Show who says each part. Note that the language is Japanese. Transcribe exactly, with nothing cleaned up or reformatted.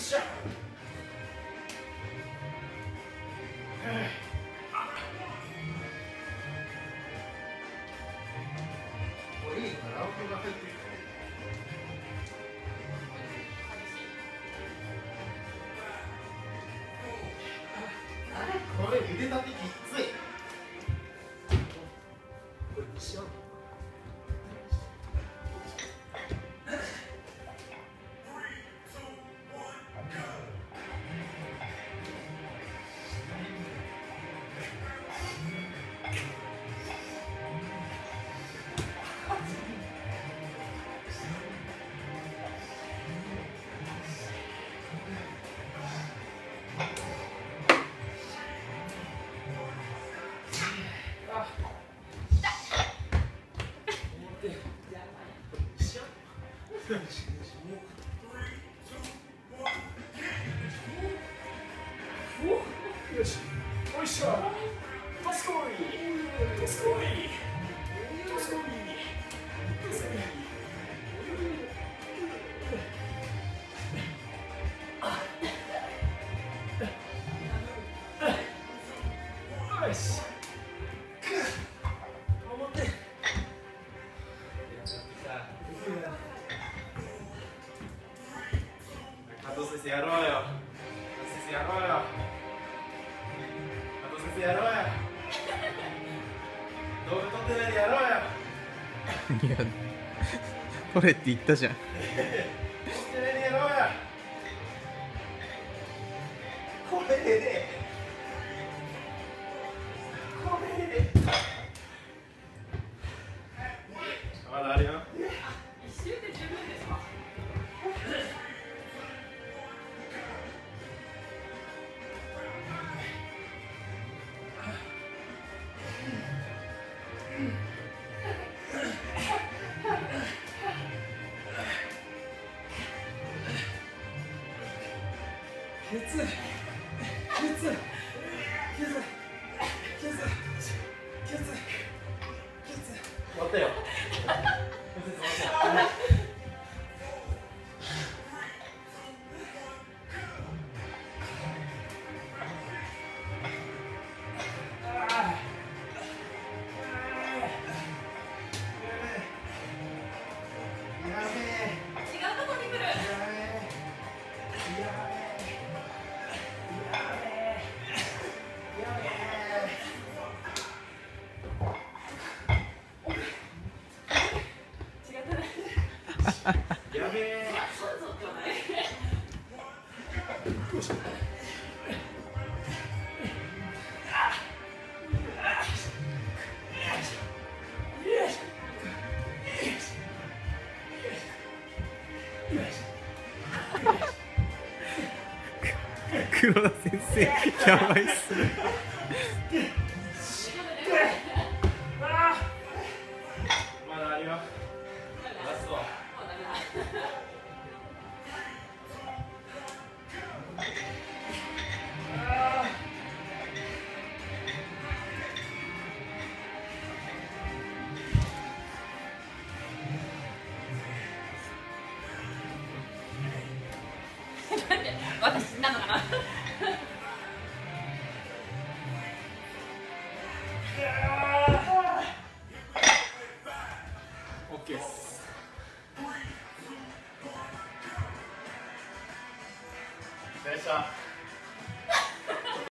Speaker 1: しゃ。これいいな、ラウンドが入ってる。これ腕立てきつい。これ一緒。よし、おいしょ。トスコイ、トスコイ、トスコイ、トスコイ。よし。加藤先生やろうよ。加藤先生やろうよ。加藤先生やろうよ。動画撮ってないでやろうよ。
Speaker 2: いや、撮れって言ったじゃん。
Speaker 1: 撮ってないでやろうよ。これでね。これでね。まだあるよ。
Speaker 3: 一周で十分ですか。
Speaker 1: ケツ、ケツ、ケツ、ケツ、ケツ、ケツ。終わったよ。やべえ。よいしょ。
Speaker 2: 黒田先生、やばいっすね。
Speaker 1: まだあるよ。ラスト。
Speaker 3: 私なのかな。
Speaker 1: オッケーです。よいしょ。